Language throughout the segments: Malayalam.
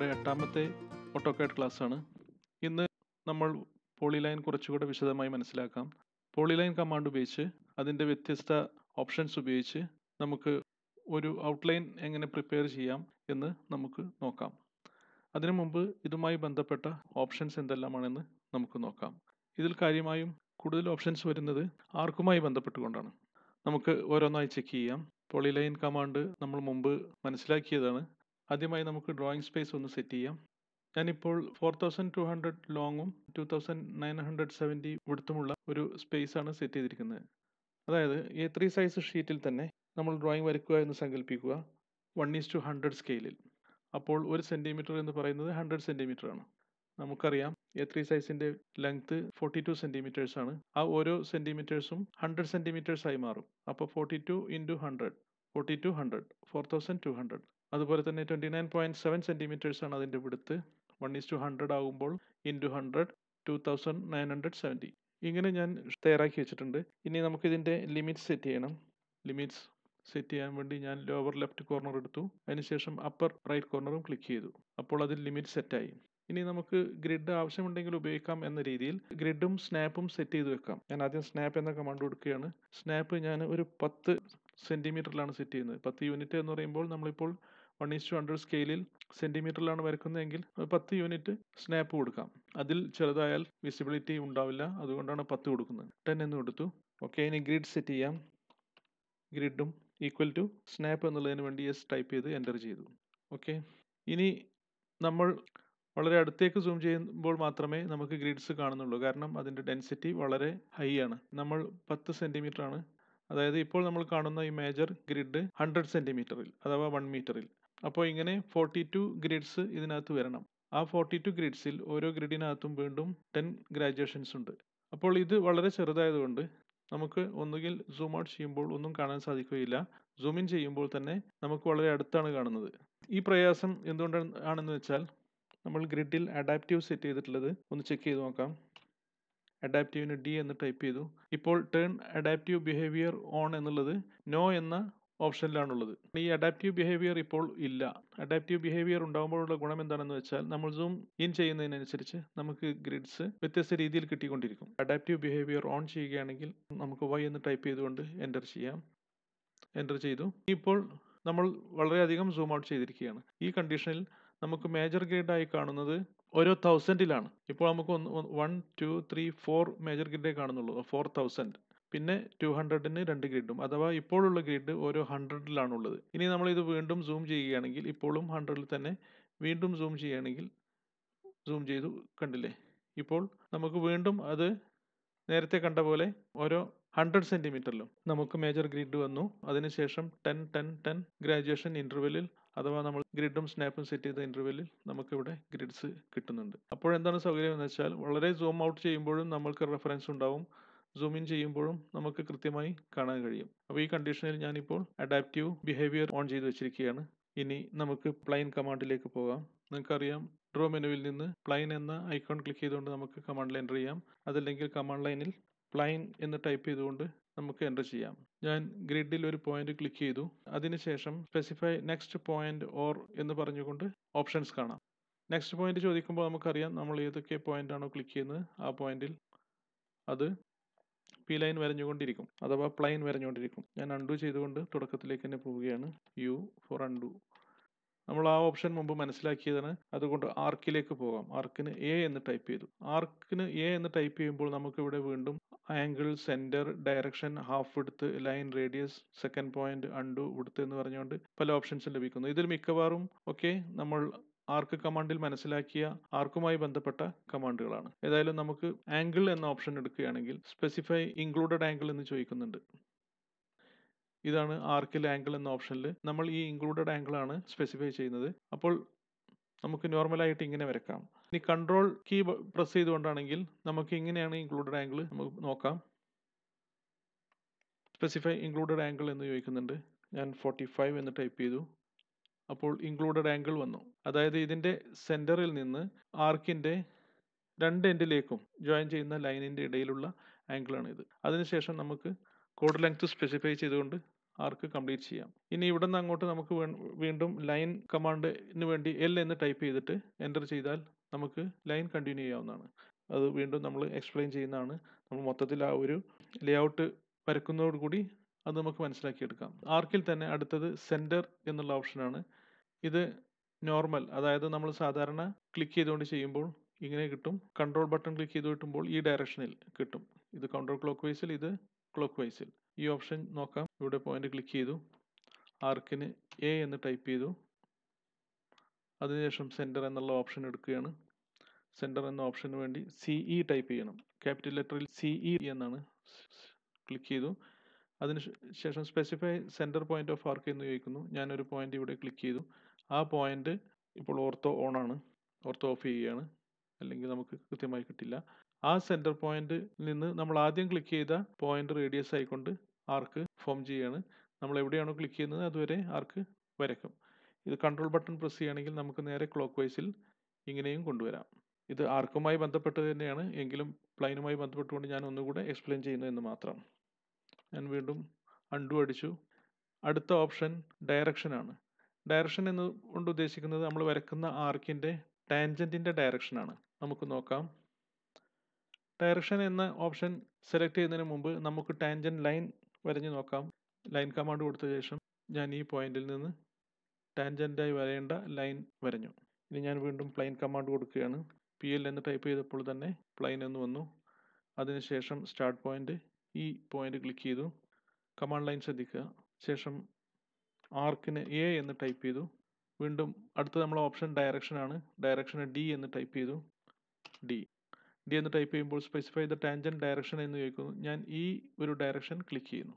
നമ്മുടെ 8ാമത്തെ ഓട്ടോകാഡ് ക്ലാസ് ആണ്. ഇന്ന് നമ്മൾ പോളിലൈൻ കുറച്ചുകൂടെ വിശദമായി മനസ്സിലാക്കാം. പോളിലൈൻ കമാൻഡ് ഉപയോഗിച്ച് അതിൻ്റെ വ്യത്യസ്ത ഓപ്ഷൻസ് ഉപയോഗിച്ച് നമുക്ക് ഒരു ഔട്ട്ലൈൻ എങ്ങനെ പ്രിപ്പയർ ചെയ്യാം എന്ന് നമുക്ക് നോക്കാം. അതിനു മുമ്പ് ഇതുമായി ബന്ധപ്പെട്ട ഓപ്ഷൻസ് എന്തെല്ലാമാണെന്ന് നമുക്ക് നോക്കാം. ഇതിൽ കാര്യമായും കൂടുതൽ ഓപ്ഷൻസ് വരുന്നത് ആർക്കുമായി ബന്ധപ്പെട്ടുകൊണ്ടാണ്. നമുക്ക് ഓരോന്നായി ചെക്ക് ചെയ്യാം. പോളിലൈൻ കമാൻഡ് നമ്മൾ മുമ്പ് മനസ്സിലാക്കിയതാണ്. ആദ്യമായി നമുക്ക് ഡ്രോയിങ് സ്പേസ് ഒന്ന് സെറ്റ് ചെയ്യാം. ഞാനിപ്പോൾ 4200 ലോങ്ങും 2970 വിഡ്ത്തുമുള്ള ഒരു സ്പേസ് ആണ് സെറ്റ് ചെയ്തിരിക്കുന്നത്. അതായത് A3 സൈസ് ഷീറ്റിൽ തന്നെ നമ്മൾ ഡ്രോയിങ് വരയ്ക്കുക എന്ന് സങ്കല്പിക്കുക 1:100 സ്കെയിലിൽ. അപ്പോൾ 1 സെൻറ്റിമീറ്റർ എന്ന് പറയുന്നത് 100 സെൻറ്റിമീറ്റർ ആണ്. നമുക്കറിയാം A3 സൈസിൻ്റെ ലെങ്ത് 42 സെൻറ്റിമീറ്റേഴ്സ് ആണ്. ആ ഓരോ സെൻറ്റിമീറ്റേഴ്സും 100 സെൻറ്റിമീറ്റേഴ്സ് ആയി മാറും. അപ്പോൾ 42 × 100 4200 4200. അതുപോലെ തന്നെ 29.7 സെൻറ്റിമീറ്റേഴ്സ് ആണ് അതിൻ്റെ വിഡ്ത്ത്. 1:100 ആകുമ്പോൾ ഇൻറ്റു 100 2970. ഇങ്ങനെ ഞാൻ തയ്യാറാക്കി വെച്ചിട്ടുണ്ട്. ഇനി നമുക്കിതിൻ്റെ ലിമിറ്റ്സ് സെറ്റ് ചെയ്യണം. ലിമിറ്റ്സ് സെറ്റ് ചെയ്യാൻ വേണ്ടി ഞാൻ ലോവർ ലെഫ്റ്റ് കോർണർ എടുത്തു. അതിനുശേഷം അപ്പർ റൈറ്റ് കോർണറും ക്ലിക്ക് ചെയ്തു. അപ്പോൾ അതിൽ ലിമിറ്റ് സെറ്റായി. ഇനി നമുക്ക് ഗ്രിഡ് ആവശ്യമുണ്ടെങ്കിൽ ഉപയോഗിക്കാം എന്ന രീതിയിൽ ഗ്രിഡും സ്നാപ്പും സെറ്റ് ചെയ്ത് വെക്കാം. ഞാൻ ആദ്യം സ്നാപ്പ് എന്ന കമാൻഡ് കൊടുക്കുകയാണ്. സ്നാപ്പ് ഞാൻ ഒരു 10 സെൻറ്റിമീറ്ററിലാണ് സെറ്റ് ചെയ്യുന്നത്. 10 യൂണിറ്റ് എന്ന് പറയുമ്പോൾ നമ്മളിപ്പോൾ 1:100 സ്കെയിലിൽ സെൻറ്റിമീറ്ററിലാണ് വരയ്ക്കുന്നതെങ്കിൽ 10 യൂണിറ്റ് സ്നാപ്പ് കൊടുക്കാം. അതിൽ ചെറുതായാൽ വിസിബിലിറ്റി ഉണ്ടാവില്ല, അതുകൊണ്ടാണ് 10 കൊടുക്കുന്നത്. 10 എന്ന് കൊടുത്തു. ഓക്കെ, ഇനി ഗ്രിഡ് സെറ്റ് ചെയ്യാം. ഗ്രിഡും ഈക്വൽ ടു സ്നാപ്പ് എന്നുള്ളതിന് വേണ്ടി എസ് ടൈപ്പ് ചെയ്ത് എൻ്റർ ചെയ്തു. ഓക്കെ, ഇനി നമ്മൾ വളരെ അടുത്തേക്ക് സൂം ചെയ്യുമ്പോൾ മാത്രമേ നമുക്ക് ഗ്രിഡ്സ് കാണുന്നുള്ളൂ. കാരണം അതിൻ്റെ ഡെൻസിറ്റി വളരെ ഹൈ ആണ്. നമ്മൾ 10 സെൻറ്റിമീറ്റർ ആണ്. അതായത് ഇപ്പോൾ നമ്മൾ കാണുന്ന ഈ മേജർ ഗ്രിഡ് 100 സെൻറ്റിമീറ്ററിൽ അഥവാ 1 മീറ്ററിൽ. അപ്പോൾ ഇങ്ങനെ 42 ഗ്രിഡ്സ് ഇതിനകത്ത് വരണം. ആ 42 ഗ്രിഡ്സിൽ ഓരോ ഗ്രിഡിനകത്തും വീണ്ടും 10 ഗ്രാജുവേഷൻസ് ഉണ്ട്. അപ്പോൾ ഇത് വളരെ ചെറുതായതുകൊണ്ട് നമുക്ക് ഒന്നുകിൽ സൂം ഔട്ട് ചെയ്യുമ്പോൾ ഒന്നും കാണാൻ സാധിക്കുകയില്ല. സൂം ഇൻ ചെയ്യുമ്പോൾ തന്നെ നമുക്ക് വളരെ അടുത്താണ് കാണുന്നത്. ഈ പ്രയാസം എന്തുകൊണ്ടാണെന്ന് വെച്ചാൽ നമ്മൾ ഗ്രിഡിൽ അഡാപ്റ്റീവ് സെറ്റ് ചെയ്തിട്ടുള്ളത് ഒന്ന് ചെക്ക് ചെയ്ത് നോക്കാം. അഡാപ്റ്റീവിന് D എന്ന് ടൈപ്പ് ചെയ്തു. ഇപ്പോൾ ടേൺ അഡാപ്റ്റീവ് ബിഹേവിയർ ഓൺ എന്നുള്ളത് നോ എന്ന ഓപ്ഷനിലാണുള്ളത്. ഈ അഡാപ്റ്റീവ് ബിഹേവിയർ ഇപ്പോൾ ഇല്ല. അഡാപ്റ്റീവ് ബിഹേവിയർ ഉണ്ടാകുമ്പോഴുള്ള ഗുണം എന്താണെന്ന് വെച്ചാൽ നമ്മൾ സൂം ഇൻ ചെയ്യുന്നതിനനുസരിച്ച് നമുക്ക് ഗ്രിഡ്സ് വ്യത്യസ്ത രീതിയിൽ കിട്ടിക്കൊണ്ടിരിക്കും. അഡാപ്റ്റീവ് ബിഹേവിയർ ഓൺ ചെയ്യുകയാണെങ്കിൽ നമുക്ക് Y എന്ന് ടൈപ്പ് ചെയ്തുകൊണ്ട് എൻ്റർ ചെയ്യാം. എൻ്റർ ചെയ്തു. ഇപ്പോൾ നമ്മൾ വളരെയധികം സൂം ഔട്ട് ചെയ്തിരിക്കുകയാണ്. ഈ കണ്ടീഷനിൽ നമുക്ക് മേജർ ഗ്രിഡായി കാണുന്നത് ഓരോ 1000-ലാണ്. ഇപ്പോൾ നമുക്ക് 1 2 3 4 മേജർ ഗ്രിഡേ കാണുന്നുള്ളൂ. 4000. പിന്നെ 200-ന് 2 ഗ്രിഡും, അഥവാ ഇപ്പോഴുള്ള ഗ്രിഡ് ഓരോ 100-ലാണുള്ളത്. ഇനി നമ്മളിത് വീണ്ടും സൂം ചെയ്യുകയാണെങ്കിൽ ഇപ്പോഴും 100-ൽ തന്നെ വീണ്ടും സൂം ചെയ്യുകയാണെങ്കിൽ സൂം ചെയ്തു, കണ്ടില്ലേ? ഇപ്പോൾ നമുക്ക് വീണ്ടും അത് നേരത്തെ കണ്ട പോലെ ഓരോ 100 സെൻറ്റിമീറ്ററിലും നമുക്ക് മേജർ ഗ്രിഡ് വന്നു. അതിനുശേഷം 10 10 10 ഗ്രാജുവേഷൻ ഇൻ്റർവെല്ലിൽ അഥവാ നമ്മൾ ഗ്രിഡും സ്നാപ്പും സെറ്റ് ചെയ്ത ഇൻ്റർവെല്ലിൽ നമുക്കിവിടെ ഗ്രിഡ്സ് കിട്ടുന്നുണ്ട്. അപ്പോഴെന്താണ് സൗകര്യം എന്ന് വെച്ചാൽ വളരെ സൂം ഔട്ട് ചെയ്യുമ്പോഴും നമ്മൾക്ക് റെഫറൻസ് ഉണ്ടാവും, സൂം ഇൻ ചെയ്യുമ്പോഴും നമുക്ക് കൃത്യമായി കാണാൻ കഴിയും. അപ്പോൾ ഈ കണ്ടീഷനിൽ ഞാനിപ്പോൾ അഡാപ്റ്റീവ് ബിഹേവിയർ ഓൺ ചെയ്ത് വെച്ചിരിക്കുകയാണ്. ഇനി നമുക്ക് പ്ലൈൻ കമാൻഡിലേക്ക് പോകാം. നിങ്ങൾക്കറിയാം, ഡ്രോ മെനുവിൽ നിന്ന് പ്ലൈൻ എന്ന ഐക്കൺ ക്ലിക്ക് ചെയ്തുകൊണ്ട് നമുക്ക് കമാൻഡിൽ എൻ്റർ ചെയ്യാം. അതല്ലെങ്കിൽ കമാൻഡ് ലൈനിൽ പ്ലൈൻ എന്ന് ടൈപ്പ് ചെയ്തുകൊണ്ട് നമുക്ക് എൻ്റർ ചെയ്യാം. ഞാൻ ഗ്രിഡിൽ ഒരു പോയിന്റ് ക്ലിക്ക് ചെയ്തു. അതിനുശേഷം സ്പെസിഫൈ നെക്സ്റ്റ് പോയിന്റ് ഓർ എന്ന് പറഞ്ഞുകൊണ്ട് ഓപ്ഷൻസ് കാണാം. നെക്സ്റ്റ് പോയിന്റ് ചോദിക്കുമ്പോൾ നമുക്കറിയാം നമ്മൾ ഏതൊക്കെ പോയിന്റ് ആണോ ക്ലിക്ക് ചെയ്യുന്നത് ആ പോയിന്റിൽ അത് പി ലൈൻ വരഞ്ഞുകൊണ്ടിരിക്കും, അഥവാ പ്ലൈൻ വരഞ്ഞുകൊണ്ടിരിക്കും. ഞാൻ അൺഡു ചെയ്തുകൊണ്ട് തുടക്കത്തിലേക്ക് തന്നെ പോവുകയാണ്. U for undo. നമ്മൾ ആ ഓപ്ഷൻ മുമ്പ് മനസ്സിലാക്കിയതാണ്. അതുകൊണ്ട് ആർക്കിലേക്ക് പോകാം. ആർക്കിന് A എന്ന് ടൈപ്പ് ചെയ്തു. ആർക്കിന് A എന്ന് ടൈപ്പ് ചെയ്യുമ്പോൾ നമുക്കിവിടെ വീണ്ടും angle, centre, direction, half width, line radius, second point, undo, width എന്ന് പറഞ്ഞുകൊണ്ട് പല ഓപ്ഷൻസും ലഭിക്കുന്നു. ഇതിൽ മിക്കവാറും ഒക്കെ നമ്മൾ ആർക്ക് കമാൻഡിൽ മനസ്സിലാക്കിയ ആർക്കുമായി ബന്ധപ്പെട്ട കമാൻഡുകളാണ്. ഏതായാലും നമുക്ക് ആംഗിൾ എന്ന ഓപ്ഷൻ എടുക്കുകയാണെങ്കിൽ സ്പെസിഫൈ ഇൻക്ലൂഡഡ് ആംഗിൾ എന്ന് ചോദിക്കുന്നുണ്ട്. ഇതാണ് ആർക്കിൽ ആംഗിൾ എന്ന ഓപ്ഷനിൽ നമ്മൾ ഈ ഇൻക്ലൂഡഡ് ആംഗിൾ ആണ് സ്പെസിഫൈ ചെയ്യുന്നത്. അപ്പോൾ നമുക്ക് നോർമലായിട്ട് ഇങ്ങനെ വരക്കാം. ഇനി കൺട്രോൾ കീ പ്രസ് ചെയ്തുകൊണ്ടാണെങ്കിൽ നമുക്ക് ഇങ്ങനെയാണ് ഇൻക്ലൂഡഡ് ആംഗിൾ നമുക്ക് നോക്കാം. സ്പെസിഫൈ ഇൻക്ലൂഡഡ് ആംഗിൾ എന്ന് ചോദിക്കുന്നുണ്ട്. ഞാൻ 45 എന്ന് ടൈപ്പ് ചെയ്തു. അപ്പോൾ ഇൻക്ലൂഡഡ് ആംഗിൾ വന്നു. അതായത് ഇതിൻ്റെ സെൻറ്ററിൽ നിന്ന് ആർക്കിൻ്റെ 2 എൻഡിലേക്കും ജോയിൻ ചെയ്യുന്ന ലൈനിൻ്റെ ഇടയിലുള്ള ആംഗിളാണ് ഇത്. അതിനുശേഷം നമുക്ക് കോഡ് ലെങ്ത് സ്പെസിഫൈ ചെയ്തുകൊണ്ട് ആർക്ക് കംപ്ലീറ്റ് ചെയ്യാം. ഇനി ഇവിടെ നിന്ന് അങ്ങോട്ട് നമുക്ക് വീണ്ടും ലൈൻ കമാൻഡിന് വേണ്ടി L എന്ന് ടൈപ്പ് ചെയ്തിട്ട് എൻ്റർ ചെയ്താൽ നമുക്ക് ലൈൻ കണ്ടിന്യൂ ചെയ്യാവുന്നതാണ്. അത് വീണ്ടും നമ്മൾ എക്സ്പ്ലെയിൻ ചെയ്യുന്നതാണ്. നമ്മൾ മൊത്തത്തിൽ ആ ഒരു ലേഔട്ട് വരക്കുന്നതോടുകൂടി അത് നമുക്ക് മനസ്സിലാക്കിയെടുക്കാം. ആർക്കിൽ തന്നെ അടുത്തത് സെൻറ്റർ എന്നുള്ള ഓപ്ഷനാണ്. ഇത് നോർമൽ, അതായത് നമ്മൾ സാധാരണ ക്ലിക്ക് ചെയ്തുകൊണ്ട് ചെയ്യുമ്പോൾ ഇങ്ങനെ കിട്ടും. കൺട്രോൾ ബട്ടൺ ക്ലിക്ക് ചെയ്ത് കിട്ടുമ്പോൾ ഈ ഡയറക്ഷനിൽ കിട്ടും. ഇത് കൗണ്ടർ ക്ലോക്ക് വൈസിൽ, ഇത് ക്ലോക്ക് വൈസിൽ. ഈ ഓപ്ഷൻ നോക്കാം. ഇവിടെ പോയിന്റ് ക്ലിക്ക് ചെയ്തു, ആർക്കിന് A എന്ന് ടൈപ്പ് ചെയ്തു, അതിനുശേഷം സെൻറ്റർ എന്നുള്ള ഓപ്ഷൻ എടുക്കുകയാണ്. സെൻറ്റർ എന്ന ഓപ്ഷന് വേണ്ടി CE ടൈപ്പ് ചെയ്യണം. ക്യാപിറ്റൽ ലെറ്ററിൽ CE എന്നാണ്. ക്ലിക്ക് ചെയ്തു, അതിനുശേഷം specify centre point of arc എന്ന് ചോദിക്കുന്നു. ഞാനൊരു പോയിന്റ് ഇവിടെ ക്ലിക്ക് ചെയ്തു. ആ പോയിന്റ് ഇപ്പോൾ ഓർത്തോ ഓൺ ആണ്, ഓർത്തോ ഓഫ് ചെയ്യുകയാണ്, അല്ലെങ്കിൽ നമുക്ക് കൃത്യമായി കിട്ടില്ല. ആ സെൻറ്റർ പോയിന്റിൽ നിന്ന് നമ്മൾ ആദ്യം ക്ലിക്ക് ചെയ്ത പോയിന്റ് റേഡിയസ് ആയിക്കൊണ്ട് ആർക്ക് ഫോം ചെയ്യുകയാണ്. നമ്മൾ എവിടെയാണോ ക്ലിക്ക് ചെയ്യുന്നത് അതുവരെ ആർക്ക് വരയ്ക്കും. ഇത് കൺട്രോൾ ബട്ടൺ പ്രസ് ചെയ്യുകയാണെങ്കിൽ നമുക്ക് നേരെ ക്ലോക്ക് വൈസിൽ ഇങ്ങനെയും കൊണ്ടുവരാം. ഇത് ആർക്കുമായി ബന്ധപ്പെട്ടത് തന്നെയാണ്, എങ്കിലും പ്ലൈനുമായി ബന്ധപ്പെട്ടുകൊണ്ട് ഞാൻ ഒന്നുകൂടെ എക്സ്പ്ലെയിൻ ചെയ്യുന്നു എന്ന് മാത്രം. ഞാൻ വീണ്ടും അൺഡു അടിച്ചു. അടുത്ത ഓപ്ഷൻ ഡയറക്ഷൻ ആണ്. ഡയറക്ഷൻ എന്ന് കൊണ്ട് ഉദ്ദേശിക്കുന്നത് നമ്മൾ വരക്കുന്ന ആർക്കിൻ്റെ ടാൻജൻറ്റിൻ്റെ ഡയറക്ഷനാണ്. നമുക്ക് നോക്കാം. ഡയറക്ഷൻ എന്ന ഓപ്ഷൻ സെലക്ട് ചെയ്യുന്നതിന് മുമ്പ് നമുക്ക് ടാൻജൻറ്റ് ലൈൻ വരഞ്ഞ് നോക്കാം. ലൈൻ കമാൻഡ് കൊടുത്ത ശേഷം ഞാൻ ഈ പോയിന്റിൽ നിന്ന് ടാൻജൻറ്റായി വരേണ്ട ലൈൻ വരഞ്ഞു. ഇനി ഞാൻ വീണ്ടും പ്ലെയിൻ കമാൻഡ് കൊടുക്കുകയാണ്. PL എന്ന് ടൈപ്പ് ചെയ്തപ്പോൾ തന്നെ പ്ലെയിൻ എന്ന് വന്നു. അതിനുശേഷം സ്റ്റാർട്ട് പോയിന്റ്, ഈ പോയിന്റ് ക്ലിക്ക് ചെയ്തു, കമാൻഡ് ലൈൻ ശ്രദ്ധിക്കുക. ശേഷം ആർക്കിന് A എന്ന് ടൈപ്പ് ചെയ്തു. വീണ്ടും അടുത്ത നമ്മളെ ഓപ്ഷൻ ഡയറക്ഷൻ ആണ്. ഡയറക്ഷന് D എന്ന് ടൈപ്പ് ചെയ്തു. D എന്ന് ടൈപ്പ് ചെയ്യുമ്പോൾ സ്പെസിഫൈ ദ ടാൻജൻറ്റ് ഡയറക്ഷൻ എന്ന് ചോദിക്കുന്നു. ഞാൻ ഈ ഒരു ഡയറക്ഷൻ ക്ലിക്ക് ചെയ്യുന്നു.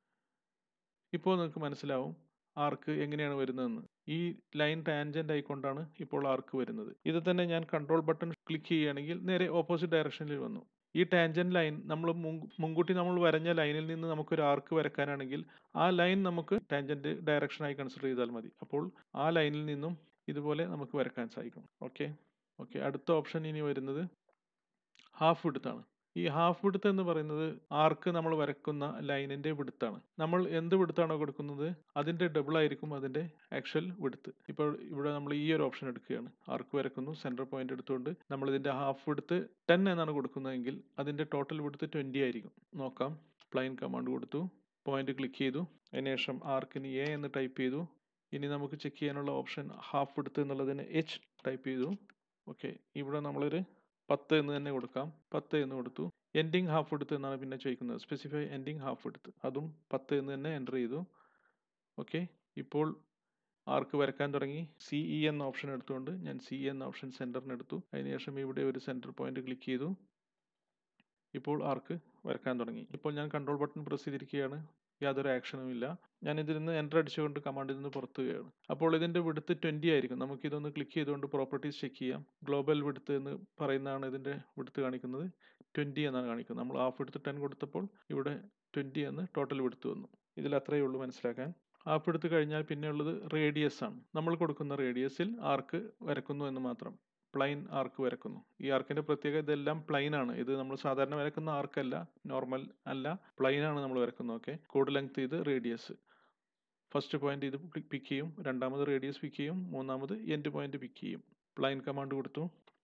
ഇപ്പോൾ നിങ്ങൾക്ക് മനസ്സിലാവും ആർക്ക് എങ്ങനെയാണ് വരുന്നതെന്ന്. ഈ ലൈൻ ടാൻജൻറ്റ് ആയിക്കൊണ്ടാണ് ഇപ്പോൾ ആർക്ക് വരുന്നത്. ഇത് തന്നെ ഞാൻ കൺട്രോൾ ബട്ടൺ ക്ലിക്ക് ചെയ്യുകയാണെങ്കിൽ നേരെ ഓപ്പോസിറ്റ് ഡയറക്ഷനിൽ വന്നു. ഈ ടാൻജൻറ്റ് ലൈൻ നമ്മൾ മുൻകൂട്ടി നമ്മൾ വരഞ്ഞ ലൈനിൽ നിന്ന് നമുക്കൊരു ആർക്ക് വരയ്ക്കാനാണെങ്കിൽ ആ ലൈൻ നമുക്ക് ടാൻജൻറ്റ് ഡയറക്ഷനായി കൺസിഡർ ചെയ്താൽ മതി. അപ്പോൾ ആ ലൈനിൽ നിന്നും ഇതുപോലെ നമുക്ക് വരയ്ക്കാൻ സാധിക്കും. ഓക്കെ. അടുത്ത ഓപ്ഷൻ ഇനി വരുന്നത് ഹാഫ് വിഡ്ത്താണ്. ഈ ഹാഫ് വിഡ്ത്ത് എന്ന് പറയുന്നത് ആർക്ക് നമ്മൾ വരക്കുന്ന ലൈനിന്റെ വിഡ്ത്താണ്. നമ്മൾ എന്ത് വിഡ്ത്താണോ കൊടുക്കുന്നത് അതിന്റെ ഡബിൾ ആയിരിക്കും അതിന്റെ ആക്ച്വൽ വിഡ്ത്ത്. ഇപ്പോൾ ഇവിടെ നമ്മൾ ഈ ഒരു ഓപ്ഷൻ എടുക്കുകയാണ്. ആർക്ക് വരക്കുന്നു, സെൻറ്റർ പോയിന്റ് എടുത്തുകൊണ്ട് നമ്മൾ ഇതിന്റെ ഹാഫ് വിഡ്ത്ത് 10 എന്നാണ് കൊടുക്കുന്നതെങ്കിൽ അതിന്റെ ടോട്ടൽ വിഡ്ത്ത് 20 ആയിരിക്കും. നോക്കാം. പ്ലെയിൻ കമാൻഡ് കൊടുത്തു, പോയിന്റ് ക്ലിക്ക് ചെയ്തു, അതിനുശേഷം ആർക്കിന് A എന്ന് ടൈപ്പ് ചെയ്തു. ഇനി നമുക്ക് ചെക്ക് ചെയ്യാനുള്ള ഓപ്ഷൻ ഹാഫ് വിഡ്ത്ത് എന്നുള്ളതിന് H ടൈപ്പ് ചെയ്തു. ഓക്കെ. ഇവിടെ നമ്മളൊരു 10 എന്ന് തന്നെ കൊടുക്കാം. 10 എന്ന് കൊടുത്തു. എൻഡിങ് ഹാഫ് വിഡ്ത്ത് എന്നാണ് പിന്നെ ചോദിക്കുന്നത്. സ്പെസിഫൈ എൻഡിങ് ഹാഫ് വിഡ്ത്ത്, അതും 10 എന്ന് തന്നെ എൻ്റർ ചെയ്തു. ഓക്കെ. ഇപ്പോൾ ആർക്ക് വരയ്ക്കാൻ തുടങ്ങി. CE എന്ന ഓപ്ഷൻ എടുത്തുകൊണ്ട് ഞാൻ CE എന്ന ഓപ്ഷൻ സെൻറ്ററിന് എടുത്തു. അതിനുശേഷം ഇവിടെ ഒരു സെൻറ്റർ പോയിന്റ് ക്ലിക്ക് ചെയ്തു. ഇപ്പോൾ ആർക്ക് വരയ്ക്കാൻ തുടങ്ങി. ഇപ്പോൾ ഞാൻ കൺട്രോൾ ബട്ടൺ പ്രസ് ചെയ്തിരിക്കുകയാണ്. യാതൊരു ആക്ഷനും ഇല്ല. ഞാൻ ഇതിൽ നിന്ന് എൻ്റർ അടിച്ചുകൊണ്ട് കമാൻഡിൽ നിന്ന് പുറത്തു വരികയാണ്. അപ്പോൾ ഇതിൻ്റെ വിഡ്ത്ത് 20 ആയിരിക്കും. നമുക്കിതൊന്ന് ക്ലിക്ക് ചെയ്തുകൊണ്ട് പ്രോപ്പർട്ടീസ് ചെക്ക് ചെയ്യാം. ഗ്ലോബൽ വിഡ്ത്ത് എന്ന് പറയുന്നതാണ് ഇതിൻ്റെ വിഡ്ത്ത് കാണിക്കുന്നത്. 20 എന്നാണ് കാണിക്കുന്നത്. നമ്മൾ ഹാഫ് വിഡ്ത്ത് 10 കൊടുത്തപ്പോൾ ഇവിടെ 20 എന്ന് ടോട്ടൽ വിഡ്ത്ത് വന്നു. ഇതിൽ അത്രയേ ഉള്ളൂ മനസ്സിലാക്കാൻ. ഹാഫ് വിഡ്ത്ത് കഴിഞ്ഞാൽ പിന്നെയുള്ളത് റേഡിയസ് ആണ്. നമ്മൾ കൊടുക്കുന്ന റേഡിയസിൽ ആർക്ക് വരക്കുന്നു എന്ന് മാത്രം. പ്ലെയിൻ ആർക്ക് വരക്കുന്നു. ഈ ആർക്കിന്റെ പ്രത്യേകത ഇതെല്ലാം പ്ലെയിൻ ആണ്. ഇത് നമ്മൾ സാധാരണ വരക്കുന്ന ആർക്കല്ല, നോർമൽ അല്ല, പ്ലെയിൻ ആണ് നമ്മൾ വരക്കുന്നത്. ഓക്കെ. കോഡ് ലെങ്ത് ഇത് റേഡിയസ്. ഫസ്റ്റ് പോയിന്റ് ഇത് പിക്ക് ചെയ്യും, രണ്ടാമത് റേഡിയസ് പിക്ക് ചെയ്യും, മൂന്നാമത് എൻഡ് പോയിന്റ് പിക്ക് ചെയ്യും. പ്ലെയിൻ കമാൻഡ് കൊടുത്തു,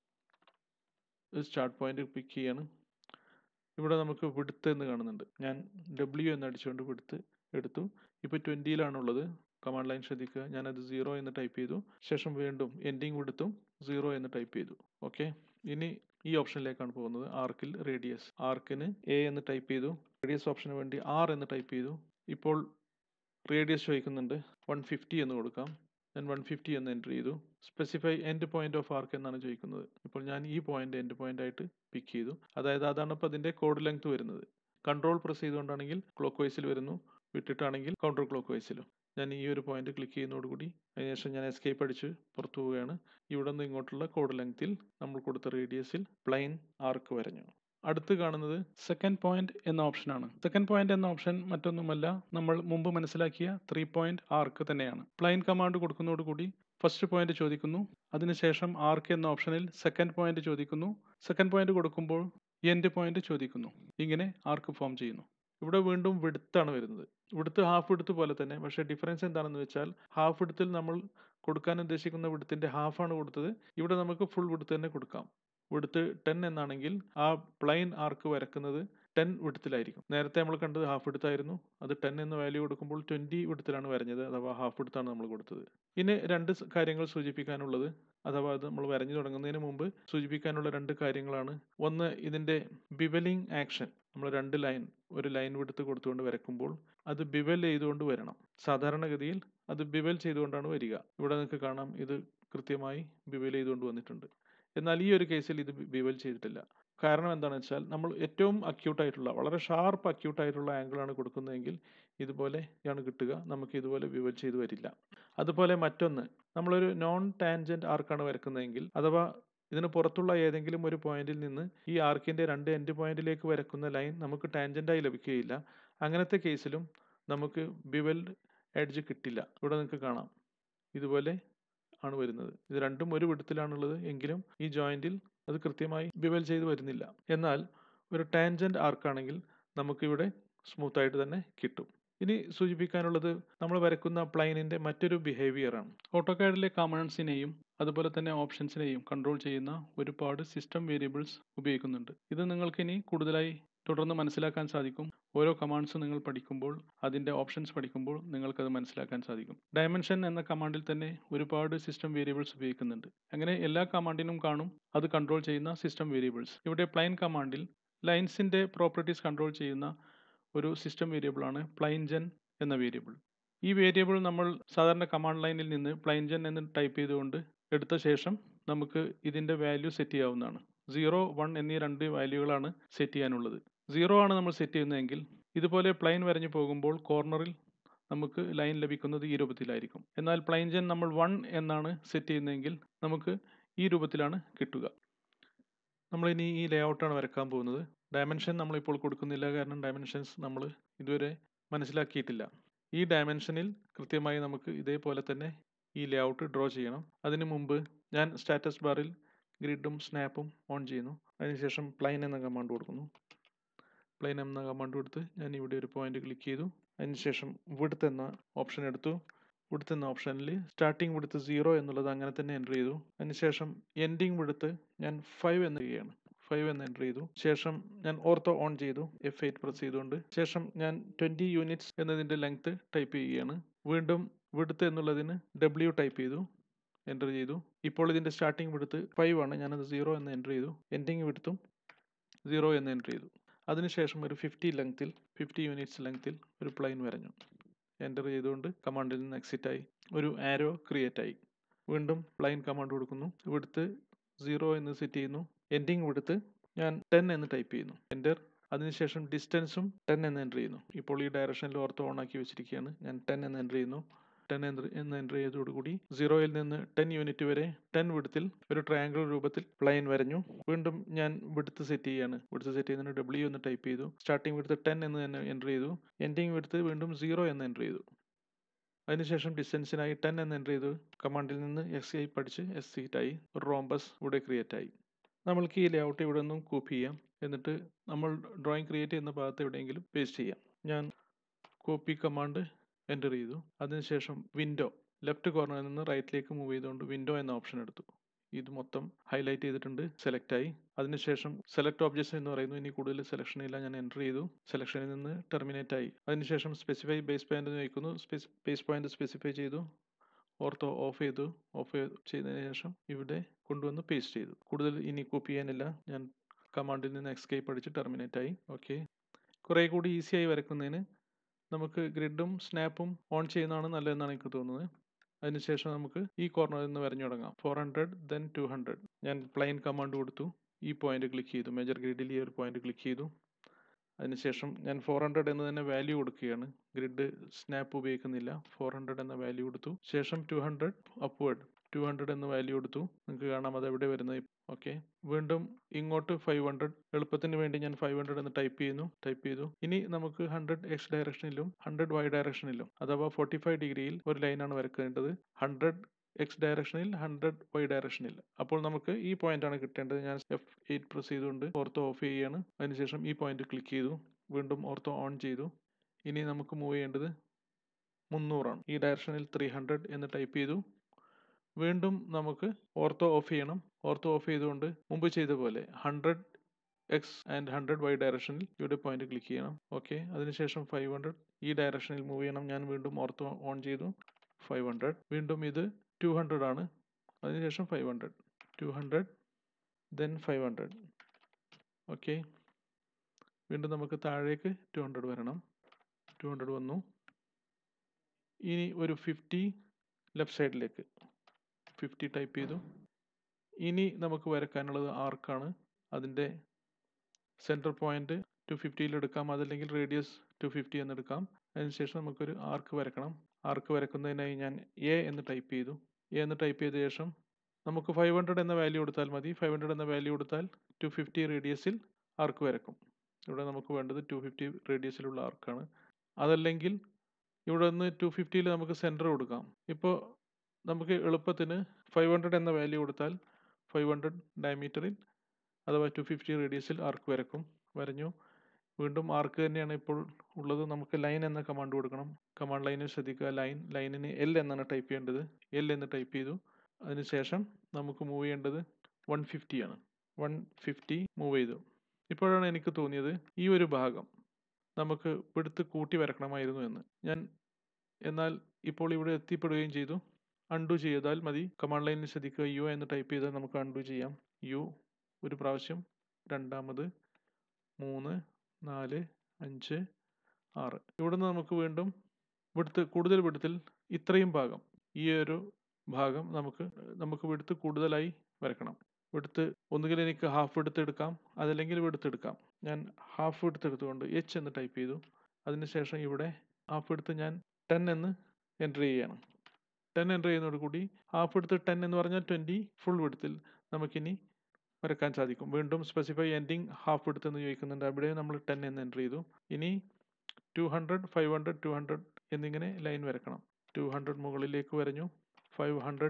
സ്റ്റാർട്ട് പോയിന്റ് പിക്ക് ചെയ്യാണ്. ഇവിടെ നമുക്ക് വിഡ്ത്ത് എന്ന് കാണുന്നുണ്ട്. ഞാൻ W എന്ന് അടിച്ചുകൊണ്ട് വിഡ്ത്ത് എടുത്തു. ഇപ്പോൾ 20-ലാണുള്ളത്. കമാൻഡ് ലൈൻ ശ്രദ്ധിക്കുക. ഞാനത് 0 എന്ന് ടൈപ്പ് ചെയ്തു. ശേഷം വീണ്ടും എൻഡിങ് വിഡ്ത്തും 0 എന്ന് ടൈപ്പ് ചെയ്തു. ഓക്കെ. ഇനി ഈ ഓപ്ഷനിലേക്കാണ് പോകുന്നത്. ആർക്കിൽ റേഡിയസ്. ആർക്കിന് A എന്ന് ടൈപ്പ് ചെയ്തു. റേഡിയസ് ഓപ്ഷന് വേണ്ടി R എന്ന് ടൈപ്പ് ചെയ്തു. ഇപ്പോൾ റേഡിയസ് ചോദിക്കുന്നുണ്ട്. 150 എന്ന് കൊടുക്കാം. ഞാൻ 150 എന്ന് എൻ്റർ ചെയ്തു. Specify end point of arc എന്നാണ് ചോദിക്കുന്നത്. ഇപ്പോൾ ഞാൻ ഈ പോയിന്റ് എൻഡ് പോയിന്റ് ആയിട്ട് പിക്ക് ചെയ്തു. അതായത് അതാണ് ഇപ്പോൾ അതിൻ്റെ കോഡ് ലെങ്ത് വരുന്നത്. കൺട്രോൾ പ്രസ് ചെയ്തുകൊണ്ടാണെങ്കിൽ ക്ലോക്ക് വൈസിൽ വരുന്നു, വിട്ടിട്ടാണെങ്കിൽ കൗണ്ടർ ക്ലോക്ക് വൈസിലും. ഞാൻ ഈ ഒരു പോയിന്റ് ക്ലിക്ക് ചെയ്യുന്നതോടുകൂടി അതിനുശേഷം ഞാൻ എസ്കേപ്പ് അടിച്ച് പുറത്തു പോവുകയാണ്. ഇവിടെ നിന്ന് ഇങ്ങോട്ടുള്ള കോഡ് ലെങ്ത്തിൽ നമ്മൾ കൊടുത്ത റേഡിയസിൽ പ്ലെയിൻ ആർക്ക് വരഞ്ഞു. അടുത്ത് കാണുന്നത് സെക്കൻഡ് പോയിന്റ് എന്ന ഓപ്ഷനാണ്. സെക്കൻഡ് പോയിന്റ് എന്ന ഓപ്ഷൻ മറ്റൊന്നുമല്ല, നമ്മൾ മുമ്പ് മനസ്സിലാക്കിയ 3 പോയിന്റ് ആർക്ക് തന്നെയാണ്. പ്ലെയിൻ കമാൻഡ് കൊടുക്കുന്നതോടുകൂടി ഫസ്റ്റ് പോയിന്റ് ചോദിക്കുന്നു. അതിനുശേഷം ആർക്ക് എന്ന ഓപ്ഷനിൽ സെക്കൻഡ് പോയിന്റ് ചോദിക്കുന്നു. സെക്കൻഡ് പോയിന്റ് കൊടുക്കുമ്പോൾ എൻഡ് പോയിന്റ് ചോദിക്കുന്നു. ഇങ്ങനെ ആർക്ക് ഫോം ചെയ്യുന്നു. ഇവിടെ വീണ്ടും വിഡ്ത്താണ് വരുന്നത്. വിഡ്ത്ത് ഹാഫ് വിഡ്ത്ത് പോലെ തന്നെ, പക്ഷേ ഡിഫറൻസ് എന്താണെന്ന് വെച്ചാൽ ഹാഫ് വിഡ്ത്തിൽ നമ്മൾ കൊടുക്കാൻ ഉദ്ദേശിക്കുന്ന വിഡ്ത്തിൻ്റെ ഹാഫാണ് കൊടുത്തത്. ഇവിടെ നമുക്ക് ഫുൾ വിഡ്ത്ത് തന്നെ കൊടുക്കാം. വിഡ്ത്ത് 10 എന്നാണെങ്കിൽ ആ പ്ലെയിൻ ആർക്ക് വരക്കുന്നത് 10 വിഡ്ത്തിലായിരിക്കും. നേരത്തെ നമ്മൾ കണ്ടത് ഹാഫ് വിഡ്ത്ത് ആയിരുന്നു. അത് 10 എന്ന് വാല്യൂ കൊടുക്കുമ്പോൾ 20 വിഡ്ത്തിലാണ് വരഞ്ഞത്, അഥവാ ഹാഫ് വിഡ്ത്താണ് നമ്മൾ കൊടുത്തത്. ഇനി രണ്ട് കാര്യങ്ങൾ സൂചിപ്പിക്കാനുള്ളത്, അഥവാ അത് നമ്മൾ വരഞ്ഞു തുടങ്ങുന്നതിന് മുമ്പ് സൂചിപ്പിക്കാനുള്ള രണ്ട് കാര്യങ്ങളാണ്. ഒന്ന്, ഇതിൻ്റെ ബിവലിംഗ് ആക്ഷൻ. നമ്മൾ ഒരു ലൈൻ വിഡ്ത്ത് കൊടുത്തുകൊണ്ട് വരയ്ക്കുമ്പോൾ അത് ബിവൽ ചെയ്തുകൊണ്ട് വരണം. സാധാരണഗതിയിൽ അത് ബിവൽ ചെയ്തുകൊണ്ടാണ് വരിക. ഇവിടെ നിങ്ങൾക്ക് കാണാം, ഇത് കൃത്യമായി ബിവൽ ചെയ്തുകൊണ്ട് വന്നിട്ടുണ്ട്. എന്നാൽ ഈ ഒരു കേസിൽ ഇത് ബിവൽ ചെയ്തിട്ടില്ല. കാരണം എന്താണെന്ന് വെച്ചാൽ നമ്മൾ ഏറ്റവും അക്യൂട്ടായിട്ടുള്ള, വളരെ ഷാർപ്പ് അക്യൂട്ടായിട്ടുള്ള ആംഗിളാണ് കൊടുക്കുന്നതെങ്കിൽ ഇതുപോലെയാണ് കിട്ടുക. നമുക്ക് ഇതുപോലെ ബിവൽ ചെയ്ത് വരില്ല. അതുപോലെ മറ്റൊന്ന്, നമ്മളൊരു നോൺ ടാൻജൻറ്റ് ആർക്കാണ് വരക്കുന്നതെങ്കിൽ, അഥവാ ഇതിന് പുറത്തുള്ള ഏതെങ്കിലും ഒരു പോയിന്റിൽ നിന്ന് ഈ ആർക്കിൻ്റെ രണ്ട് എൻഡ് പോയിന്റിലേക്ക് വരക്കുന്ന ലൈൻ നമുക്ക് ടാൻജൻ്റായി ലഭിക്കുകയില്ല. അങ്ങനത്തെ കേസിലും നമുക്ക് ബിവൽഡ് എഡ്ജ് കിട്ടില്ല. ഇവിടെ നിങ്ങൾക്ക് കാണാം, ഇതുപോലെ ആണ് വരുന്നത്. ഇത് രണ്ടും ഒരു വിഡ്ത്തിലാണുള്ളത് എങ്കിലും ഈ ജോയിന്റിൽ അത് കൃത്യമായി ബിവൽ ചെയ്ത് വരുന്നില്ല. എന്നാൽ ഒരു ടാൻജൻറ്റ് ആർക്കാണെങ്കിൽ നമുക്കിവിടെ സ്മൂത്തായിട്ട് തന്നെ കിട്ടും. ഇനി സൂചിപ്പിക്കാനുള്ളത് നമ്മൾ വരക്കുന്ന പ്ലൈനിൻ്റെ മറ്റൊരു ബിഹേവിയറാണ്. ഓട്ടോകാഡിലെ കമാൻഡ്സിനെയും അതുപോലെ തന്നെ ഓപ്ഷൻസിനെയും കൺട്രോൾ ചെയ്യുന്ന ഒരുപാട് സിസ്റ്റം വേരിയബിൾസ് ഉപയോഗിക്കുന്നുണ്ട്. ഇത് നിങ്ങൾക്കിനി കൂടുതലായി തുടർന്ന് മനസ്സിലാക്കാൻ സാധിക്കും. ഓരോ കമാൻഡ്സും നിങ്ങൾ പഠിക്കുമ്പോൾ, അതിൻ്റെ ഓപ്ഷൻസ് പഠിക്കുമ്പോൾ നിങ്ങൾക്കത് മനസ്സിലാക്കാൻ സാധിക്കും. ഡയമെൻഷൻ എന്ന കമാൻഡിൽ തന്നെ ഒരുപാട് സിസ്റ്റം വേരിയബിൾസ് ഉപയോഗിക്കുന്നുണ്ട്. അങ്ങനെ എല്ലാ കമാൻഡിനും കാണും അത് കൺട്രോൾ ചെയ്യുന്ന സിസ്റ്റം വേരിയബിൾസ്. ഇവിടെ പ്ലൈൻ കമാൻഡിൽ ലൈൻസിൻ്റെ പ്രോപ്പർട്ടീസ് കൺട്രോൾ ചെയ്യുന്ന ഒരു സിസ്റ്റം വേരിയബിളാണ് പ്ലൈൻജൻ എന്ന വേരിയബിൾ. ഈ വേരിയബിൾ നമ്മൾ സാധാരണ കമാൻഡ് ലൈനിൽ നിന്ന് പ്ലൈൻജൻ എന്ന് ടൈപ്പ് ചെയ്തുകൊണ്ട് എടുത്ത ശേഷം നമുക്ക് ഇതിൻ്റെ വാല്യൂ സെറ്റ് ചെയ്യാവുന്നതാണ്. 0, 1 എന്നീ രണ്ട് വാല്യൂകളാണ് സെറ്റ് ചെയ്യാനുള്ളത്. 0 ആണ് നമ്മൾ സെറ്റ് ചെയ്യുന്നതെങ്കിൽ ഇതുപോലെ പ്ലൈൻ വരഞ്ഞു പോകുമ്പോൾ കോർണറിൽ നമുക്ക് ലൈൻ ലഭിക്കുന്നത് ഈ രൂപത്തിലായിരിക്കും. എന്നാൽ പ്ലൈൻജൻ നമ്മൾ 1 എന്നാണ് സെറ്റ് ചെയ്യുന്നതെങ്കിൽ നമുക്ക് ഈ രൂപത്തിലാണ് കിട്ടുക. നമ്മളിനി ഈ ലേഔട്ടാണ് വരക്കാൻ പോകുന്നത്. ഡയമെൻഷൻ നമ്മളിപ്പോൾ കൊടുക്കുന്നില്ല, കാരണം ഡയമെൻഷൻസ് നമ്മൾ ഇതുവരെ മനസ്സിലാക്കിയിട്ടില്ല. ഈ ഡയമെൻഷനിൽ കൃത്യമായി നമുക്ക് ഇതേപോലെ തന്നെ ഈ ലേഔട്ട് ഡ്രോ ചെയ്യണം. അതിനു മുമ്പ് ഞാൻ സ്റ്റാറ്റസ് ബാറിൽ ഗ്രിഡും സ്നാപ്പും ഓൺ ചെയ്യുന്നു. അതിനുശേഷം പ്ലൈൻ എന്ന കമാൻഡ് കൊടുക്കുന്നു. പ്ലൈൻ എന്ന കമാൻഡ് കൊടുത്ത് ഞാൻ ഇവിടെ ഒരു പോയിന്റ് ക്ലിക്ക് ചെയ്തു. അതിനുശേഷം വിഡ്ത്ത് എന്ന ഓപ്ഷൻ എടുത്തു. വിഡ്ത്ത് എന്ന ഓപ്ഷനിൽ സ്റ്റാർട്ടിംഗ് വിഡ്ത്ത് 0 എന്നുള്ളത് അങ്ങനെ തന്നെ എൻ്റർ ചെയ്തു. അതിനുശേഷം എൻഡിങ് വിഡ്ത്ത് ഞാൻ 5 എന്ന് ചെയ്യുകയാണ്. 5 എന്ന് എൻ്റർ ചെയ്തു. ശേഷം ഞാൻ ഓർത്തോ ഓൺ ചെയ്തു, F8 പ്രസ് ചെയ്തുകൊണ്ട്. ശേഷം ഞാൻ 20 യൂണിറ്റ്സ് എന്നതിൻ്റെ ലെങ്ത് ടൈപ്പ് ചെയ്യുകയാണ്. വീണ്ടും വിഡ്ത്ത് എന്നുള്ളതിന് W ടൈപ്പ് ചെയ്തു, എൻ്റർ ചെയ്തു. ഇപ്പോൾ ഇതിൻ്റെ സ്റ്റാർട്ടിംഗ് വിഡ്ത്ത് 5 ആണ്, ഞാനത് 0 എന്ന് എൻ്റർ ചെയ്തു. എൻഡിങ് വിഡ്ത്തും 0 എന്ന് എൻ്റർ ചെയ്തു. അതിനുശേഷം ഒരു 50 യൂണിറ്റ്സ് ലെങ്ത്തിൽ ഒരു പ്ലൈൻ വരഞ്ഞു. എൻ്റർ ചെയ്തുകൊണ്ട് കമാൻഡിൽ നിന്ന് എക്സിറ്റ് ആയി. ഒരു ആരോ ക്രിയേറ്റ് ആയി. വീണ്ടും പ്ലൈൻ കമാൻഡ് കൊടുക്കുന്നു. വിഡ്ത്ത് 0 എന്ന് സെറ്റ് ചെയ്യുന്നു. എൻഡിങ് വിഡ്ത്ത് ഞാൻ 10 എന്ന് ടൈപ്പ് ചെയ്യുന്നു, എൻ്റർ. അതിനുശേഷം ഡിസ്റ്റൻസും 10 എന്ന് എൻ്റർ ചെയ്യുന്നു. ഇപ്പോൾ ഈ ഡയറക്ഷനിൽ ഓർത്ത് ഓൺ ആക്കി വെച്ചിരിക്കുകയാണ്. ഞാൻ 10 എന്ന് എൻ്റർ ചെയ്യുന്നു. 10 എന്ന് എൻ്റർ ചെയ്തതോടുകൂടി 0-ൽ നിന്ന് 10 യൂണിറ്റ് വരെ 10 വിഡ്ത്തിൽ ഒരു ട്രയാങ്കിൾ രൂപത്തിൽ പ്ലൈൻ വരഞ്ഞു. വീണ്ടും ഞാൻ വിഡ്ത്ത് സെറ്റ് ചെയ്യുകയാണ്. വിഡ്ത്ത് സെറ്റ് ചെയ്യുന്നതിന് W എന്ന് ടൈപ്പ് ചെയ്തു. സ്റ്റാർട്ടിംഗ് വിഡ്ത്ത് 10 എന്ന് തന്നെ എൻ്റർ ചെയ്തു. എൻഡിങ് വിഡ്ത്ത് വീണ്ടും 0 എന്ന് എൻ്റർ ചെയ്തു. അതിനുശേഷം ഡിസ്റ്റൻസിനായി 10 എന്ന് എൻ്റർ ചെയ്തു. കമാൻഡിൽ നിന്ന് എസ്കേപ്പ് അടിച്ച് എക്സിറ്റ് ആയി. ഒരു റോംബസ് ഇവിടെ ക്രിയേറ്റ് ആയി. നമ്മൾക്ക് ഈ ലേഔട്ട് ഇവിടെ നിന്നും കോപ്പി ചെയ്യാം. എന്നിട്ട് നമ്മൾ ഡ്രോയിങ് ക്രിയേറ്റ് ചെയ്യുന്ന ഭാഗത്ത് എവിടെയെങ്കിലും പേസ്റ്റ് ചെയ്യാം. ഞാൻ കോപ്പി കമാൻഡ് എൻ്റർ ചെയ്തു. അതിനുശേഷം വിൻഡോ, ലെഫ്റ്റ് കോർണറിൽ നിന്ന് റൈറ്റിലേക്ക് മൂവ് ചെയ്തുകൊണ്ട് വിൻഡോ എന്ന ഓപ്ഷൻ എടുത്തു. ഇത് മൊത്തം ഹൈലൈറ്റ് ചെയ്തിട്ടുണ്ട്, സെലക്ട് ആയി. അതിനുശേഷം സെലക്ട് ഓബ്ജക്ട്സ് എന്ന് പറയുന്നു. ഇനി കൂടുതൽ സെലക്ഷൻ ഇല്ല, ഞാൻ എൻ്റർ ചെയ്തു. സെലക്ഷനിൽ നിന്ന് ടെർമിനേറ്റ് ആയി. അതിനുശേഷം സ്പെസിഫൈ ബേസ് പോയിന്റ് എന്ന് വയ്ക്കുന്നു. ബേസ് പോയിന്റ് സ്പെസിഫൈ ചെയ്തു. ഓർത്തോ ഓഫ് ചെയ്തു. ഓഫ് ചെയ്തതിന് ശേഷം ഇവിടെ കൊണ്ടുവന്ന് പേസ്റ്റ് ചെയ്തു. കൂടുതൽ ഇനി കോപ്പി ചെയ്യാനില്ല. ഞാൻ കമാൻഡിൽ നിന്ന് എസ്കേപ്പ് അടിച്ച് ടെർമിനേറ്റ് ആയി. ഓക്കെ. കുറേ കൂടി ഈസിയായി വരയ്ക്കുന്നതിന് നമുക്ക് ഗ്രിഡും സ്നാപ്പും ഓൺ ചെയ്യുന്നതാണ് നല്ലതെന്നാണ് എനിക്ക് തോന്നുന്നത്. അതിനുശേഷം നമുക്ക് ഈ കോർണറിൽ നിന്ന് വരഞ്ഞു തുടങ്ങാം. 400 then 200. ഞാൻ പ്ലെയിൻ കമാൻഡ് കൊടുത്തു. ഈ പോയിന്റ് ക്ലിക്ക് ചെയ്തു. മേജർ ഗ്രിഡിൽ ഈ ഒരു പോയിന്റ് ക്ലിക്ക് ചെയ്തു. അതിനുശേഷം ഞാൻ 400 എന്ന് തന്നെ വാല്യൂ കൊടുക്കുകയാണ്. ഗ്രിഡ് സ്നാപ്പ് ഉപയോഗിക്കുന്നില്ല. 400 എന്ന വാല്യൂ കൊടുത്തു. ശേഷം 200 അപ്വേർഡ് 200 എന്ന വാല്യൂ കൊടുത്തു. നിങ്ങൾക്ക് കാണാം അത് എവിടെ വരുന്നത്. ഓക്കെ. വീണ്ടും ഇങ്ങോട്ട് 500. എളുപ്പത്തിന് വേണ്ടി ഞാൻ 500 എന്ന് ടൈപ്പ് ചെയ്തു. ഇനി നമുക്ക് 100 X ഡയറക്ഷനിലും 100 Y ഡയറക്ഷനിലും, അഥവാ 45 ഡിഗ്രിയിൽ ഒരു ലൈനാണ് വരക്കേണ്ടത്. 100 X ഡയറക്ഷനിൽ, 100 Y ഡയറക്ഷനിൽ. അപ്പോൾ നമുക്ക് ഈ പോയിന്റ് ആണ് കിട്ടേണ്ടത്. ഞാൻ F8 പ്രസ് ചെയ്തുകൊണ്ട് ഓർത്തോ ഓഫ് ചെയ്യുകയാണ്. അതിനുശേഷം ഈ പോയിന്റ് ക്ലിക്ക് ചെയ്തു. വീണ്ടും ഓർത്തോ ഓൺ ചെയ്തു. ഇനി നമുക്ക് മൂവ് ചെയ്യേണ്ടത് 300 ആണ്. ഈ ഡയറക്ഷനിൽ 300 എന്ന് ടൈപ്പ് ചെയ്തു. വീണ്ടും നമുക്ക് ഓർത്തോ ഓഫ് ചെയ്യണം. ഓർത്തോ ഓഫ് ചെയ്തുകൊണ്ട് മുമ്പ് ചെയ്ത പോലെ 100 എക്സ് ആൻഡ് 100 വൈ ഡയറക്ഷനിൽ ഇവിടെ പോയിന്റ് ക്ലിക്ക് ചെയ്യണം. ഓക്കെ, അതിനുശേഷം 500 ഈ ഡയറക്ഷനിൽ മൂവ് ചെയ്യണം. ഞാൻ വീണ്ടും ഓർത്തോ ഓൺ ചെയ്തു. 500. വീണ്ടും ഇത് 200 ആണ്. അതിനുശേഷം 500, 200, then 500. ഓക്കെ, വീണ്ടും നമുക്ക് താഴേക്ക് 200 വരണം. 200 വന്നു. ഇനി ഒരു 50 ലെഫ്റ്റ് സൈഡിലേക്ക് 50 ടൈപ്പ് ചെയ്തു. ഇനി നമുക്ക് വരക്കാനുള്ളത് ആർക്കാണ്. അതിൻ്റെ സെൻറ്റർ പോയിന്റ് 250 എടുക്കാം, അതല്ലെങ്കിൽ റേഡിയസ് 250 എന്ന് എടുക്കാം. അതിനുശേഷം നമുക്കൊരു ആർക്ക് വരക്കണം. ആർക്ക് വരക്കുന്നതിനായി ഞാൻ എ എന്ന് ടൈപ്പ് ചെയ്തു. എ എന്ന് ടൈപ്പ് ചെയ്ത ശേഷം നമുക്ക് 500 എന്ന വാല്യൂ കൊടുത്താൽ മതി. 500 എന്ന വാല്യൂ കൊടുത്താൽ 250 റേഡിയസിൽ ആർക്ക് വരക്കും. ഇവിടെ നമുക്ക് വേണ്ടത് 250 റേഡിയസിലുള്ള ആർക്കാണ്. അതല്ലെങ്കിൽ ഇവിടെ നിന്ന് 250ൽ നമുക്ക് സെൻറ്റർ കൊടുക്കാം. ഇപ്പോൾ നമുക്ക് എളുപ്പത്തിന് 500 എന്ന വാല്യൂ കൊടുത്താൽ 500 ഡയമീറ്ററിൽ അഥവാ 250 റേഡിയസിൽ ആർക്ക് വരക്കും. വരഞ്ഞു. വീണ്ടും ആർക്ക് തന്നെയാണ് ഇപ്പോൾ ഉള്ളത്. നമുക്ക് ലൈൻ എന്ന കമാൻഡ് കൊടുക്കണം. കമാൻഡ് ലൈനിൽ ശ്രദ്ധിക്കുക, ലൈനിന് എൽ എന്നാണ് ടൈപ്പ് ചെയ്യേണ്ടത്. എൽ എന്ന് ടൈപ്പ് ചെയ്തു. അതിനുശേഷം നമുക്ക് മൂവ് ചെയ്യേണ്ടത് 150 ആണ്. 150 മൂവ് ചെയ്തു. ഇപ്പോഴാണ് എനിക്ക് തോന്നിയത് ഈ ഒരു ഭാഗം നമുക്ക് എടുത്ത് കൂട്ടി വരക്കണമായിരുന്നു എന്ന്. എന്നാൽ ഇപ്പോൾ ഇവിടെ എത്തിപ്പെടുകയും ചെയ്തു. അൺഡു ചെയ്താൽ മതി. കമാൻഡ് ലൈനിൽ ശ്രദ്ധിക്കുക, യു എന്ന് ടൈപ്പ് ചെയ്താൽ നമുക്ക് അൺഡു ചെയ്യാം. യു ഒരു പ്രാവശ്യം, രണ്ടാമത്, 3, 4, 5, 6. ഇവിടുന്ന് നമുക്ക് വീണ്ടും കൂടുതൽ വിടത്തിൽ ഇത്രയും ഭാഗം, ഈ ഒരു ഭാഗം നമുക്ക് വിടുത്ത് കൂടുതലായി വരക്കണം. വിടുത്ത് ഒന്നുകിൽ എനിക്ക് ഹാഫ് വിടുത്ത് എടുക്കാം, അതല്ലെങ്കിൽ വിടുത്ത് എടുക്കാം. ഞാൻ ഹാഫ് വിടുത്ത് എടുത്തുകൊണ്ട് എച്ച് എന്ന് ടൈപ്പ് ചെയ്തു. അതിനുശേഷം ഇവിടെ ഹാഫ് വിടുത്ത് ഞാൻ 10 എന്ന് എൻ്റർ ചെയ്യുകയാണ്. 10 എൻ്റർ ചെയ്യുന്നതോടുകൂടി ഹാഫ് വിടുത്ത് 10 എന്ന് പറഞ്ഞാൽ 20 ഫുൾ വിടുത്തിൽ നമുക്കിനി വരക്കാൻ സാധിക്കും. വീണ്ടും സ്പെസിഫൈ എൻഡിങ് ഹാഫ് വിടുത്ത് എന്ന് ചോദിക്കുന്നുണ്ട്. അവിടെ നമ്മൾ 10 എന്ന് എൻ്റർ ചെയ്തു. ഇനി 200, 500, 200 എന്നിങ്ങനെ ലൈൻ വരക്കണം. 200 മുകളിലേക്ക് വരഞ്ഞു. 500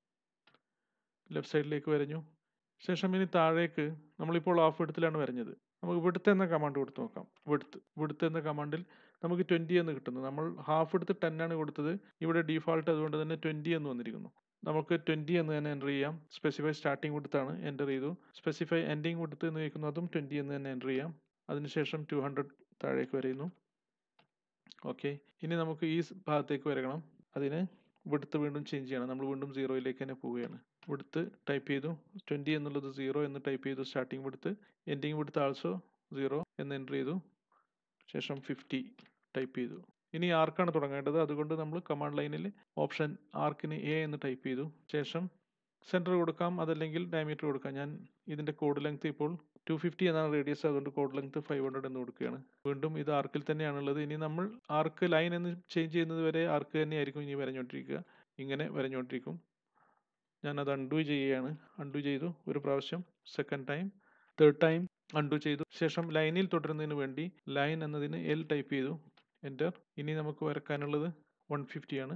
ലെഫ്റ്റ് സൈഡിലേക്ക് വരഞ്ഞു. ശേഷം ഇനി താഴേക്ക് നമ്മളിപ്പോൾ ഹാഫ് വിടുത്തിലാണ് വരഞ്ഞത്. നമുക്ക് വിടുത്ത് എന്ന കമാൻഡ് കൊടുത്ത് നോക്കാം. വിടുത്ത് എന്ന കമാൻഡിൽ നമുക്ക് 20 എന്ന് കിട്ടുന്നു. നമ്മൾ ഹാഫ് എടുത്ത് 10 ആണ് കൊടുത്തത്. ഇവിടെ ഡീഫാൾട്ട് അതുകൊണ്ട് തന്നെ 20 എന്ന് വന്നിരിക്കുന്നു. നമുക്ക് 20 എന്ന് തന്നെ എൻ്റർ ചെയ്യാം. സ്പെസിഫൈ സ്റ്റാർട്ടിംഗ് വിടുത്താണ്, എൻ്റർ ചെയ്തു. സ്പെസിഫൈ എൻഡിങ് വിടുത്ത് എന്ന് ചോദിക്കുന്നു, അതും 20 എന്ന് തന്നെ എൻ്റർ ചെയ്യാം. അതിനുശേഷം 200 താഴേക്ക് വരയുന്നു. ഓക്കെ, ഇനി നമുക്ക് ഈ ഭാഗത്തേക്ക് വരക്കണം. അതിന് വിടുത്ത് വീണ്ടും ചേഞ്ച് ചെയ്യണം. നമ്മൾ വീണ്ടും 0യിലേക്ക് തന്നെ പോവുകയാണ്. വിടുത്ത് ടൈപ്പ് ചെയ്തു. 20 എന്നുള്ളത് 0 എന്ന് ടൈപ്പ് ചെയ്തു. സ്റ്റാർട്ടിംഗ് വിടുത്ത്, എൻഡിങ് വിടുത്ത് ആൾസോ 0 എന്ന് എൻ്റർ ചെയ്തു. ശേഷം 50 ടൈപ്പ് ചെയ്തു. ഇനി ആർക്കാണ് തുടങ്ങേണ്ടത്. അതുകൊണ്ട് നമ്മൾ കമാൻഡ് ലൈനിൽ ഓപ്ഷൻ ആർക്കിന് എ എന്ന് ടൈപ്പ് ചെയ്തു. ശേഷം സെൻറ്റർ കൊടുക്കാം, അതല്ലെങ്കിൽ ഡയമീറ്റർ കൊടുക്കാം. ഞാൻ ഇതിൻ്റെ കോഡ് ലെങ്ത് ഇപ്പോൾ 250 എന്നാണ് റേഡിയസ്, അതുകൊണ്ട് കോഡ് ലെങ്ത് 500 എന്ന് കൊടുക്കുകയാണ്. വീണ്ടും ഇത് ആർക്കിൽ തന്നെയാണുള്ളത്. ഇനി നമ്മൾ ആർക്ക് ലൈൻ എന്ന് ചേഞ്ച് ചെയ്യുന്നത് വരെ ആർക്ക് തന്നെയായിരിക്കും ഇനി വരഞ്ഞുകൊണ്ടിരിക്കുക. ഇങ്ങനെ വരഞ്ഞുകൊണ്ടിരിക്കും. ഞാനത് അൺഡു ചെയ്യുകയാണ്. അൺഡു ചെയ്തു ഒരു പ്രാവശ്യം, second time, third time undo ചെയ്തു. ശേഷം ലൈനിൽ തുടരുന്നതിന് വേണ്ടി ലൈൻ എന്നതിന് എൽ ടൈപ്പ് ചെയ്തു, എൻ്റർ. ഇനി നമുക്ക് വരക്കാനുള്ളത് 150 ആണ്.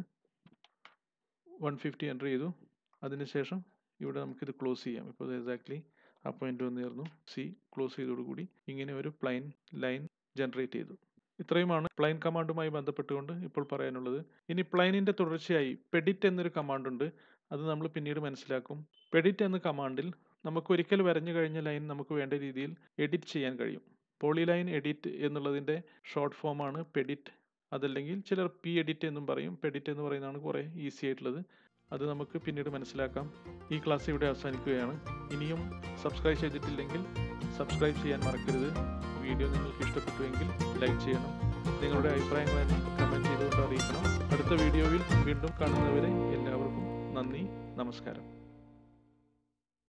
150 എൻ്റർ ചെയ്തു. അതിനുശേഷം ഇവിടെ നമുക്കിത് ക്ലോസ് ചെയ്യാം. ഇപ്പോൾ എക്സാക്ട്ലി ആ പോയിന്റ് വന്ന് ചേർന്നു. ക്ലോസ് ചെയ്തതോടുകൂടി ഇങ്ങനെ ഒരു പ്ലെയിൻ ലൈൻ ജനറേറ്റ് ചെയ്തു. ഇത്രയുമാണ് പ്ലെയിൻ കമാൻഡുമായി ബന്ധപ്പെട്ടുകൊണ്ട് ഇപ്പോൾ പറയാനുള്ളത്. ഇനി പ്ലെയിനിൻ്റെ തുടർച്ചയായി പെഡിറ്റ് എന്നൊരു കമാൻഡ് ഉണ്ട്. അത് നമ്മൾ പിന്നീട് മനസ്സിലാക്കും. പെഡിറ്റ് എന്ന കമാൻഡിൽ നമുക്ക് ഒരിക്കൽ വരഞ്ഞു കഴിഞ്ഞ ലൈൻ നമുക്ക് വേണ്ട രീതിയിൽ എഡിറ്റ് ചെയ്യാൻ കഴിയും. പോളിലൈൻ എഡിറ്റ് എന്നുള്ളതിൻ്റെ ഷോർട്ട് ഫോമാണ് പെഡിറ്റ്. അതല്ലെങ്കിൽ ചിലർ പി എഡിറ്റ് എന്നും പറയും. പെഡിറ്റ് എന്ന് പറയുന്നതാണ് കുറേ ഈസി ആയിട്ടുള്ളത്. അത് നമുക്ക് പിന്നീട് മനസ്സിലാക്കാം. ഈ ക്ലാസ് ഇവിടെ അവസാനിക്കുകയാണ്. ഇനിയും സബ്സ്ക്രൈബ് ചെയ്തിട്ടില്ലെങ്കിൽ സബ്സ്ക്രൈബ് ചെയ്യാൻ മറക്കരുത്. വീഡിയോ നിങ്ങൾക്ക് ഇഷ്ടപ്പെട്ടുവെങ്കിൽ ലൈക്ക് ചെയ്യണം. നിങ്ങളുടെ അഭിപ്രായങ്ങളെല്ലാം കമൻറ്റ് ചെയ്തുകൊണ്ട് അറിയിക്കണം. അടുത്ത വീഡിയോയിൽ വീണ്ടും കാണുന്നവരെ എല്ലാവർക്കും നന്ദി, നമസ്കാരം.